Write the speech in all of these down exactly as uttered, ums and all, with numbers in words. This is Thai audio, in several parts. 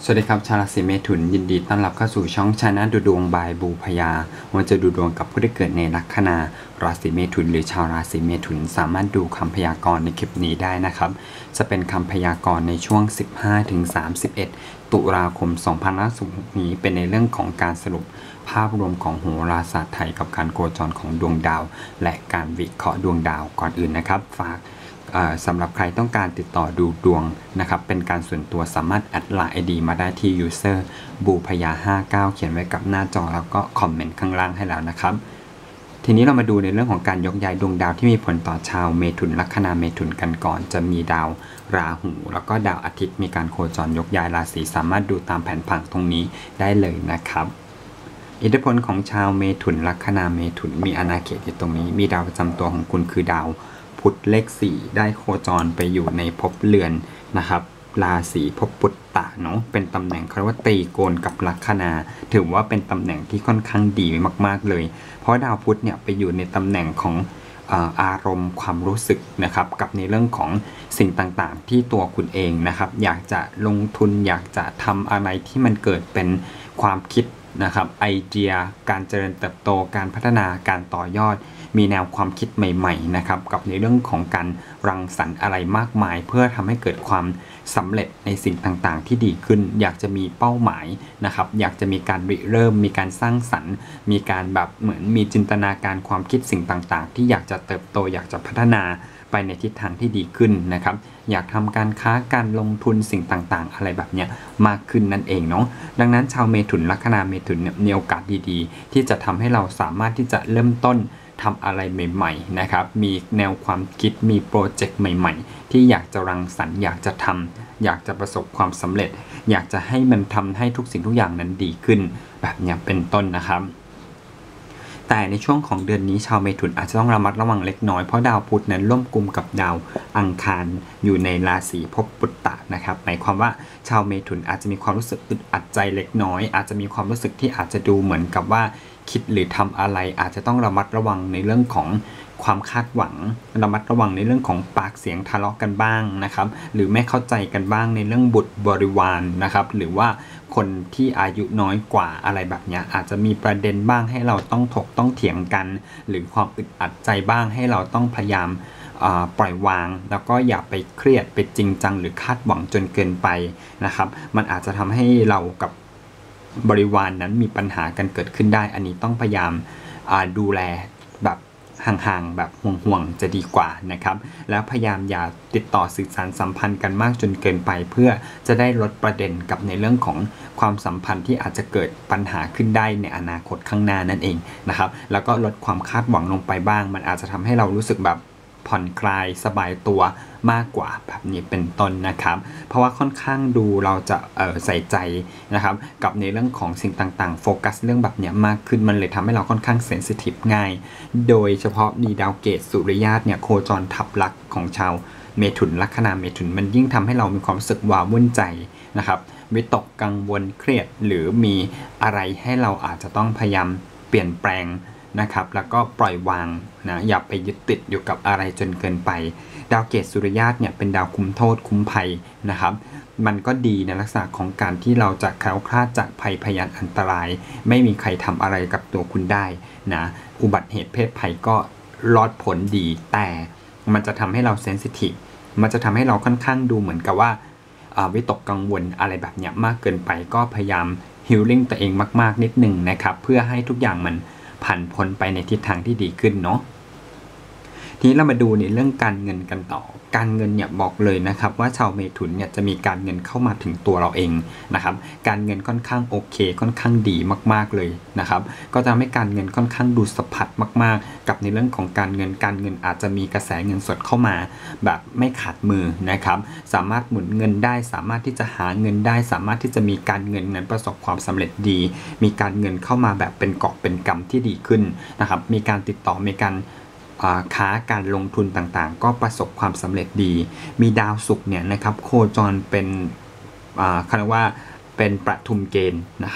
สวัสดีครับชาวราศีเมถุนยินดีต้อนรับเข้าสู่ช่องชาแนลดูดวงบายบูพยาวันจะดูดวงกับผู้ที่เกิดในลัคนาราศีเมถุนหรือชาวราศีเมถุนสามารถดูคำพยากรณ์ในคลิปนี้ได้นะครับจะเป็นคำพยากรณ์ในช่วง สิบห้าถึงสามสิบเอ็ด ตุลาคม สองพันห้าร้อยหกสิบ นี้เป็นในเรื่องของการสรุปภาพรวมของโหราศาสตร์ไทยกับการโคจรของดวงดาวและการวิเคราะห์ดวงดาวก่อนอื่นนะครับฝากสำหรับใครต้องการติดต่อดูดวงนะครับเป็นการส่วนตัวสามารถแอดไลน์ ไอ ดี มาได้ที่ user บูพยาห้าเก้าเขียนไว้กับหน้าจอแล้วก็คอมเมนต์ข้างล่างให้แล้วนะครับทีนี้เรามาดูในเรื่องของการยกย้ายดวงดาวที่มีผลต่อชาวเมถุนลัคนาเมถุนกันก่อนจะมีดาวราหูแล้วก็ดาวอาทิตย์มีการโคจรยกย้ายราศีสามารถดูตามแผนผังตรงนี้ได้เลยนะครับอิทธิพลของชาวเมถุนลัคนาเมถุนมีอาณาเขตอยู่ตรงนี้มีดาวประจำตัวของคุณคือดาวพุธเลขสี่ได้โคจรไปอยู่ในภพเรือนนะครับราศีภพปุตตะเนาะเป็นตำแหน่งเขาเรียกว่าตรีโกณกับลัคนาถือว่าเป็นตำแหน่งที่ค่อนข้างดีมากๆเลยเพราะดาวพุธเนี่ยไปอยู่ในตำแหน่งของอารมณ์ความรู้สึกนะครับกับในเรื่องของสิ่งต่างๆที่ตัวคุณเองนะครับอยากจะลงทุนอยากจะทำอะไรที่มันเกิดเป็นความคิดนะครับไอเดียการเจริญเติบโตการพัฒนาการต่อยอดมีแนวความคิดใหม่ๆนะครับกับในเรื่องของการรังสรรค์อะไรมากมายเพื่อทำให้เกิดความสำเร็จในสิ่งต่างๆที่ดีขึ้นอยากจะมีเป้าหมายนะครับอยากจะมีการริเริ่มมีการสร้างสรรค์มีการแบบเหมือนมีจินตนาการความคิดสิ่งต่างๆที่อยากจะเติบโตอยากจะพัฒนาไปในทิศทางที่ดีขึ้นนะครับอยากทำการค้าการลงทุนสิ่งต่างๆอะไรแบบนี้มากขึ้นนั่นเองเนาะดังนั้นชาวเมถุนลัคนาเมถุนเนี่ยมีโอกาสดีๆที่จะทำให้เราสามารถที่จะเริ่มต้นทำอะไรใหม่ๆนะครับมีแนวความคิดมีโปรเจกต์ใหม่ๆที่อยากจะรังสรรค์อยากจะทำอยากจะประสบความสำเร็จอยากจะให้มันทำให้ทุกสิ่งทุกอย่างนั้นดีขึ้นแบบนี้เป็นต้นนะครับแต่ในช่วงของเดือนนี้ชาวเมถุนอาจจะต้องระมัดระวังเล็กน้อยเพราะดาวพุธนั้นร่วมกลุ่มกับดาวอังคารอยู่ในราศีภพปุตตะนะครับหมายความว่าชาวเมถุนอาจจะมีความรู้สึกอึดอัดใจเล็กน้อยอาจจะมีความรู้สึกที่อาจจะดูเหมือนกับว่าคิดหรือทำอะไรอาจจะต้องระมัดระวังในเรื่องของความคาดหวังระมัดระวังในเรื่องของปากเสียงทะเลาะกันบ้างนะครับหรือไม่เข้าใจกันบ้างในเรื่องบุตรบริวารนะครับหรือว่าคนที่อายุน้อยกว่าอะไรแบบนี้อาจจะมีประเด็นบ้างให้เราต้องถกต้องเถียงกันหรือความอึดอัดใจบ้างให้เราต้องพยายามปล่อยวางแล้วก็อย่าไปเครียดไปจริงจังหรือคาดหวังจนเกินไปนะครับมันอาจจะทำให้เรากับบริวาร น, นั้นมีปัญหากันเกิดขึ้นได้อันนี้ต้องพยายามดูแลแบบห่างๆแบบห่วงๆจะดีกว่านะครับแล้วพยายามอย่าติดต่อสื่อสารสัมพันธ์กันมากจนเกินไปเพื่อจะได้ลดประเด็นกับในเรื่องของความสัมพันธ์ที่อาจจะเกิดปัญหาขึ้นได้ในอนาคตข้างหน้านั่นเองนะครับแล้วก็ลดความคาดหวังลงไปบ้างมันอาจจะทำให้เรารู้สึกแบบผ่อนคลายสบายตัวมากกว่าแบบนี้เป็นต้นนะครับเพราะว่าค่อนข้างดูเราจะเอ่อใส่ใจนะครับกับในเรื่องของสิ่งต่างๆโฟกัสเรื่องแบบนี้มากขึ้นมันเลยทำให้เราค่อนข้างเซนซิทีฟง่ายโดยเฉพาะมีดาวเกตสุริยะเนี่ยโคจรทับลักษณ์ของชาวเมถุนลัคนาเมถุนมันยิ่งทำให้เรามีความรู้สึกว้าวุ่นใจนะครับวิตกกังวลเครียดหรือมีอะไรให้เราอาจจะต้องพยายามเปลี่ยนแปลงนะครับแล้วก็ปล่อยวางนะอย่าไปยึดติดอยู่กับอะไรจนเกินไปดาวเกตสุริยะเนี่ยเป็นดาวคุมโทษคุมภัยนะครับมันก็ดีในลักษณะของการที่เราจะแคล้วคลาดจากภัยพยานอันตรายไม่มีใครทำอะไรกับตัวคุณได้นะอุบัติเหตุเพศภัยก็รอดผลดีแต่มันจะทำให้เราเซนซิทีฟมันจะทำให้เราค่อนข้างดูเหมือนกับว่าวิตกกังวลอะไรแบบนี้มากเกินไปก็พยายามฮีลลิ่งตัวเองมากๆนิดหนึ่งนะครับเพื่อให้ทุกอย่างมันผ่านพ้นไปในทิศทางที่ดีขึ้นเนาะทีนี้เรามาดูในเรื่องการเงินกันต่อการเงินเนี่ยบอกเลยนะครับว่าชาวเมถุนเนี่ยจะมีการเงินเข้ามาถึงตัวเราเองนะครับการเงินค่อนข้างโอเคค่อนข้างดีมากๆเลยนะครับก็จะทำให้การเงินค่อนข้างดูสะพัดมากๆกับในเรื่องของการเงินการเงินอาจจะมีกระแสเงินสดเข้ามาแบบไม่ขาดมือนะครับสามารถหมุนเงินได้สามารถที่จะหาเงินได้สามารถที่จะมีการเงินนั้นประสบความสำเร็จดีมีการเงินเข้ามาแบบเป็นเกาะเป็นกำที่ดีขึ้นนะครับมีการติดต่อมีการค้าการลงทุนต่างๆก็ประสบความสำเร็จดีมีดาวศุกร์เนี่ยนะครับโคจรเป็นเขาเรียกว่าเป็นประทุมเกณฑ์นะครับ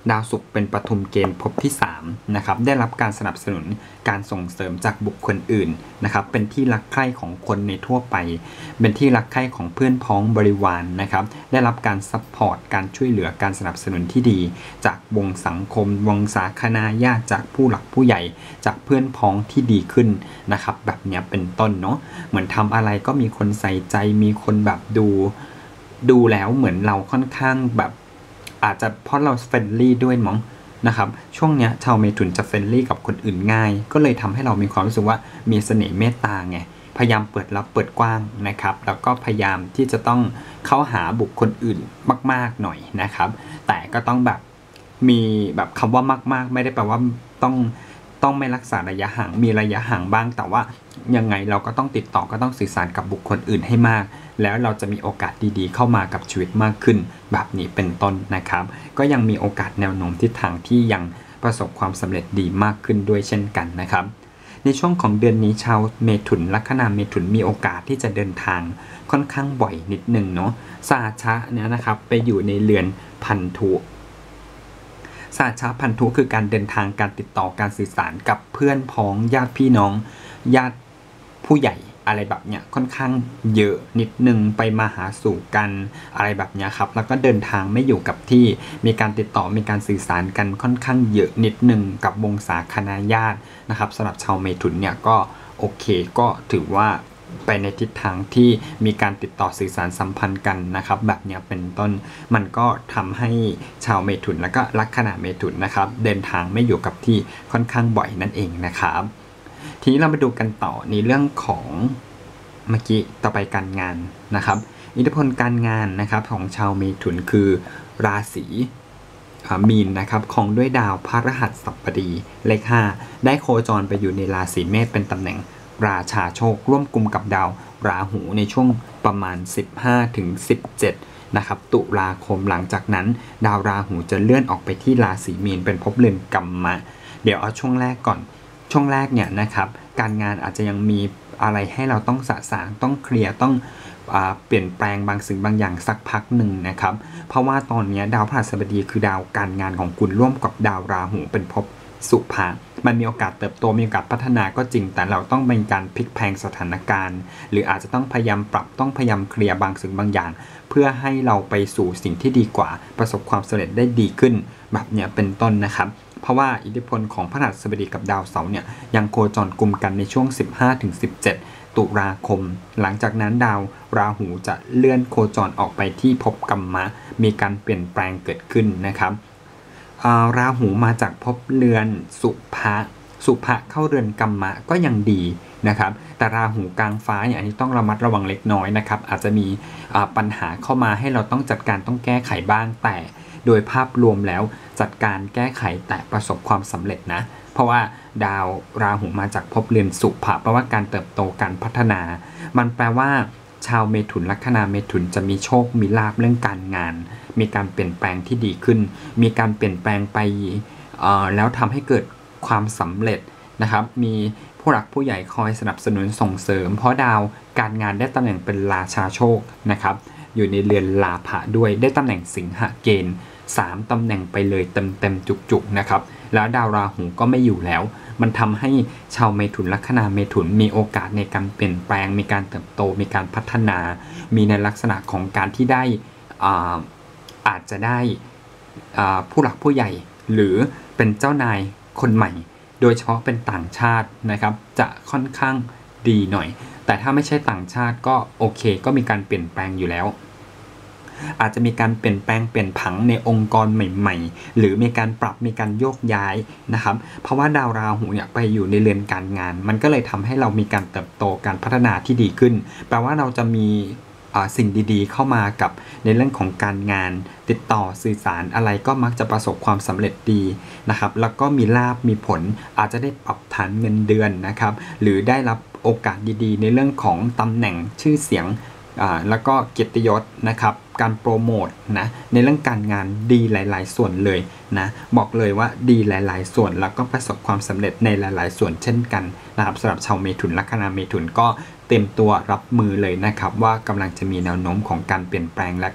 ดาวศุกร์เป็นปฐุมเกณฑ์ภพที่สามนะครับได้รับการสนับสนุนการส่งเสริมจากบุคคลอื่นนะครับเป็นที่รักใคร่ของคนในทั่วไปเป็นที่รักใคร่ของเพื่อนพ้องบริวาร น, นะครับได้รับการซัพพอร์ตการช่วยเหลือการสนับสนุนที่ดีจากวงสังคมวงศาคณาญาติจากผู้หลักผู้ใหญ่จากเพื่อนพ้องที่ดีขึ้นนะครับแบบนี้เป็นต้นเนาะเหมือนทำอะไรก็มีคนใส่ใจมีคนแบบดูดูแล้วเหมือนเราค่อนข้างแบบอาจจะเพราะเราเฟรนลี่ด้วยมั้งนะครับช่วงเนี้ยชาวเมถุนจะเฟรนลี่กับคนอื่นง่ายก็เลยทำให้เรามีความรู้สึกว่ามีเสน่ห์เมตตาไงพยายามเปิดรับเปิดกว้างนะครับแล้วก็พยายามที่จะต้องเข้าหาบุคคลอื่นมากๆหน่อยนะครับแต่ก็ต้องแบบมีแบบคำว่ามากๆไม่ได้แปลว่าต้องต้องไม่รักษาระยะห่างมีระยะห่างบ้างแต่ว่ายังไงเราก็ต้องติดต่อก็ต้องสื่อสารกับบุคคลอื่นให้มากแล้วเราจะมีโอกาสดีๆเข้ามากับชีวิตมากขึ้นแบบนี้เป็นต้นนะครับก็ยังมีโอกาสแนวโน้มทิศทางที่ยังประสบความสำเร็จดีมากขึ้นด้วยเช่นกันนะครับในช่วงของเดือนนี้ชาวเมถุนลัคนาเมถุนมีโอกาสที่จะเดินทางค่อนข้างบ่อยนิดนึงเนาะสาชะเนี่ยนะครับไปอยู่ในเรือนพันธุสาชะพันธุคือการเดินทางการติดต่อการสื่อสารกับเพื่อนพ้องญาติพี่น้องญาติผู้ใหญ่อะไรแบบเนี้ยค่อนข้างเยอะนิดนึงไปมาหาสู่กันอะไรแบบเนี้ยครับแล้วก็เดินทางไม่อยู่กับที่มีการติดต่อมีการสื่อสารกันค่อนข้างเยอะนิดนึงกับวงศาคณาญาตินะครับสำหรับชาวเมถุนเนี่ยก็โอเคก็ถือว่าไปในทิศทางที่มีการติดต่อสื่อสารสัมพันธ์กันนะครับแบบนี้เป็นต้นมันก็ทำให้ชาวเมถุนแล้วก็ลัคนาเมถุนนะครับเดินทางไม่อยู่กับที่ค่อนข้างบ่อยนั่นเองนะครับทีนี้เรามาดูกันต่อในเรื่องของเมื่อกี้ต่อไปการงานนะครับอิทธิพลการงานนะครับของชาวเมถุนคือราศีมีนนะครับของด้วยดาวพฤหัสบดีเลขห้าได้โคจรไปอยู่ในราศีเมษเป็นตำแหน่งราชาโชคร่วมกลุ่มกับดาวราหูในช่วงประมาณ สิบห้าถึงสิบเจ็ด นะครับตุลาคมหลังจากนั้นดาวราหูจะเลื่อนออกไปที่ราศีมีนเป็นภพเรือนกัมมะเดี๋ยวเอาช่วงแรกก่อนช่วงแรกเนี่ยนะครับการงานอาจจะยังมีอะไรให้เราต้องสะสางต้องเคลียร์ต้องเปลี่ยนแปลงบางสิ่งบางอย่างสักพักหนึ่งนะครับเพราะว่าตอนนี้ดาวพฤหัสบดีคือดาวการงานของคุณร่วมกับดาวราหูเป็นภพสุภะมันมีโอกาสเติบโตมีโอกาสพัฒนาก็จริงแต่เราต้องเป็นการพลิกแพลงสถานการณ์หรืออาจจะต้องพยายามปรับต้องพยายามเคลียร์บางสิ่งบางอย่างเพื่อให้เราไปสู่สิ่งที่ดีกว่าประสบความสำเร็จได้ดีขึ้นแบบเนี้ยเป็นต้นนะครับเพราะว่าอิทธิพลของพฤหัสบดีกับดาวเสาร์เนี่ยยังโคจรกลุ่มกันในช่วง สิบห้าถึงสิบเจ็ด ตุลาคมหลังจากนั้นดาวราหูจะเลื่อนโคจรออกไปที่ภพกัมมะมีการเปลี่ยนแปลงเกิดขึ้นนะครับราหูมาจากภพเรือนสุภะสุภะเข้าเรือนกัมมะก็ยังดีนะครับแต่ราหูกลางฟ้าเนี่ยอันนี้ต้องระมัดระวังเล็กน้อยนะครับอาจจะมีปัญหาเข้ามาให้เราต้องจัดการต้องแก้ไขบ้างแต่โดยภาพรวมแล้วจัดการแก้ไขแต่ประสบความสำเร็จนะเพราะว่าดาวราหูมาจากภพเรือนสุภะแปลว่าการเติบโตการพัฒนามันแปลว่าชาวเมถุนลัคนาเมถุนจะมีโชคมีลาภเรื่องการงานมีการเปลี่ยนแปลงที่ดีขึ้นมีการเปลี่ยนแปลงไปแล้วทำให้เกิดความสำเร็จนะครับมีผู้หลักผู้ใหญ่คอยสนับสนุนส่งเสริมเพราะดาวการงานได้ตำแหน่งเป็นราชาโชคนะครับอยู่ในเรือนลาภะด้วยได้ตำแหน่งสิงหเกณฑ์สามตำแหน่งไปเลยเต็มเต็มจุกๆนะครับแล้วดาวราหูก็ไม่อยู่แล้วมันทำให้ชาวเมถุนลัคนาเมถุนมีโอกาสในการเปลี่ยนแปลงมีการเติบโตมีการพัฒนามีในลักษณะของการที่ได้ อาอาจจะได้ผู้หลักผู้ใหญ่หรือเป็นเจ้านายคนใหม่โดยเฉพาะเป็นต่างชาตินะครับจะค่อนข้างดีหน่อยแต่ถ้าไม่ใช่ต่างชาติก็โอเคก็มีการเปลี่ยนแปลงอยู่แล้วอาจจะมีการเปลี่ยนแปลงเปลี่ยนผังในองค์กรใหม่ๆหรือมีการปรับมีการโยกย้ายนะครับเพราะว่าดาวราหูเนี่ยไปอยู่ในเรือนการงานมันก็เลยทำให้เรามีการเติบโตการพัฒนาที่ดีขึ้นแปลว่าเราจะมีสิ่งดีๆเข้ามากับในเรื่องของการงานติดต่อสื่อสารอะไรก็มักจะประสบความสำเร็จดีนะครับแล้วก็มีลาภมีผลอาจจะได้ปรับฐานเงินเดือนนะครับหรือได้รับโอกาสดีๆในเรื่องของตำแหน่งชื่อเสียงแล้วก็เกียรติยศนะครับการโปรโมทนะในเรื่องการงานดีหลายๆส่วนเลยนะบอกเลยว่าดีหลายๆส่วนแล้วก็ประสบความสำเร็จในหลายๆส่วนเช่นกันนะครับสำหรับชาวเมถุนลัคนาเมถุนก็เต็มตัวรับมือเลยนะครับว่ากำลังจะมีแนวโน้มของการเปลี่ยนแปลงและก็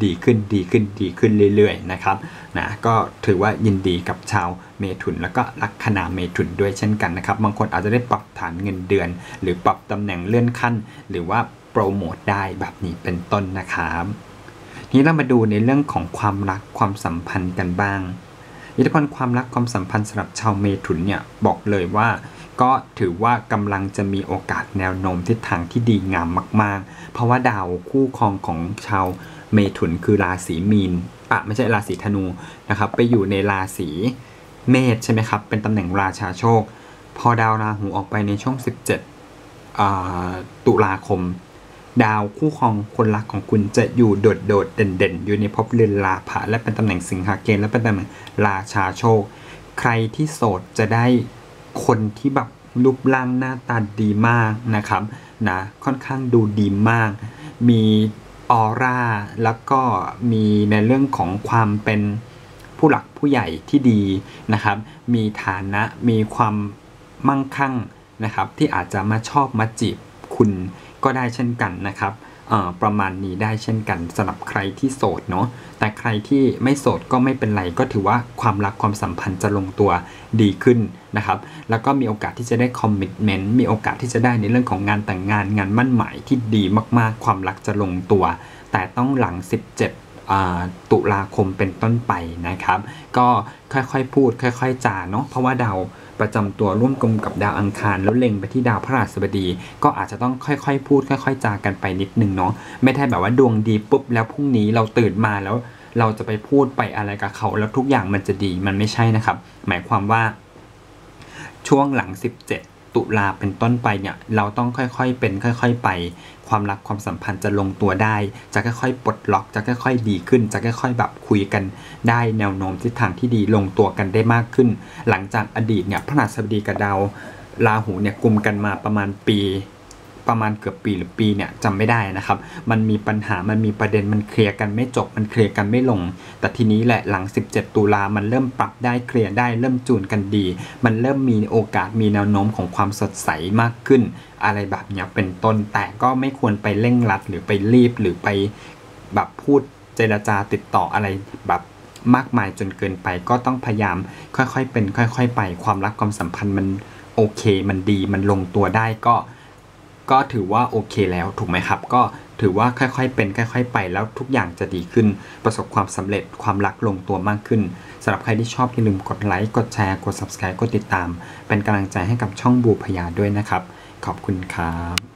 ดีขึ้นดีขึ้นดีขึ้นเรื่อยๆนะครับนะก็ถือว่ายินดีกับชาวเมถุนแล้วก็ลัคนาเมถุนด้วยเช่นกันนะครับบางคนอาจจะได้ปรับฐานเงินเดือนหรือปรับตำแหน่งเลื่อนขั้นหรือว่าโปรโมทได้แบบนี้เป็นต้นนะครับทีนี้เรามาดูในเรื่องของความรักความสัมพันธ์กันบ้างอิทธิพลความรักความสัมพันธ์สำหรับชาวเมถุนเนี่ยบอกเลยว่าก็ถือว่ากำลังจะมีโอกาสแนวโน้มทิศทางที่ดีงามมากๆเพราะว่าดาวคู่ครองของชาวเมถุนคือราศีมีนอ่ะไม่ใช่ราศีธนูนะครับไปอยู่ในราศีเมษใช่ไหมครับเป็นตำแหน่งราชาโชคพอดาวราหูออกไปในช่วงสิบเจ็ดตุลาคมดาวคู่ครองคนรักของคุณจะอยู่โดดโดดเด่นเด่นอยู่ในภพเรือนราภะและเป็นตำแหน่งสิงหาเกณฑ์และเป็นตำแหน่งราชาโชคใครที่โสดจะได้คนที่แบบรูปร่างหน้าตาดีมากนะครับนะค่อนข้างดูดีมากมีออร่าแล้วก็มีในเรื่องของความเป็นผู้หลักผู้ใหญ่ที่ดีนะครับมีฐานะมีความมั่งคั่งนะครับที่อาจจะมาชอบมาจีบคุณก็ได้เช่นกันนะครับประมาณนี้ได้เช่นกันสำหรับใครที่โสดเนาะแต่ใครที่ไม่โสดก็ไม่เป็นไรก็ถือว่าความรักความสัมพันธ์จะลงตัวดีขึ้นนะครับแล้วก็มีโอกาสที่จะได้คอมมิตเมนต์มีโอกาสที่จะได้ในเรื่องของงานแต่งงานงานมั่นหมายที่ดีมากๆความรักจะลงตัวแต่ต้องหลังสิบเจ็ดตุลาคมเป็นต้นไปนะครับก็ค่อยๆพูดค่อยๆจาเนาะเพราะว่าดาวประจำตัวร่วมกลมกับดาวอังคารแล้วเล็งไปที่ดาวพฤหัสบดีก็อาจจะต้องค่อยๆพูดค่อยๆจากันไปนิดนึงเนาะไม่ใช่แบบว่าดวงดีปุ๊บแล้วพรุ่งนี้เราตื่นมาแล้วเราจะไปพูดไปอะไรกับเขาแล้วทุกอย่างมันจะดีมันไม่ใช่นะครับหมายความว่าช่วงหลังสิบเจ็ดตุลาเป็นต้นไปเนี่ยเราต้องค่อยๆเป็นค่อยๆไปความรักความสัมพันธ์จะลงตัวได้จะค่อยๆปลดล็อกจะค่อยๆดีขึ้นจะค่อยๆแบบคุยกันได้แนวโน้มทิศทางที่ดีลงตัวกันได้มากขึ้นหลังจากอดีตเนี่ยพฤหัสบดีกับดาวราหูเนี่ยกุมกันมาประมาณปีประมาณเกือบปีหรือปีเนี่ยจำไม่ได้นะครับมันมีปัญหามันมีประเด็นมันเคลียร์กันไม่จบมันเคลียร์กันไม่ลงแต่ทีนี้แหละหลังสิบเจ็ดตุลามันเริ่มปรับได้เคลียร์ได้เริ่มจูนกันดีมันเริ่มมีโอกาสมีแนวโน้มของความสดใสมากขึ้นอะไรแบบนี้เป็นต้นแต่ก็ไม่ควรไปเร่งรัดหรือไปรีบหรือไปแบบพูดเจรจาติดต่ออะไรแบบมากมายจนเกินไปก็ต้องพยายามค่อยๆเป็นค่อยๆไปความรักความสัมพันธ์มันโอเคมันดีมันลงตัวได้ก็ก็ถือว่าโอเคแล้วถูกไหมครับก็ถือว่าค่อยๆเป็นค่อยๆไปแล้วทุกอย่างจะดีขึ้นประสบความสำเร็จความรักลงตัวมากขึ้นสำหรับใครที่ชอบอย่าลืมกดไลค์กดแชร์กด ซับสไครบ์ กดติดตามเป็นกำลังใจให้กับช่องบูพยาด้วยนะครับขอบคุณครับ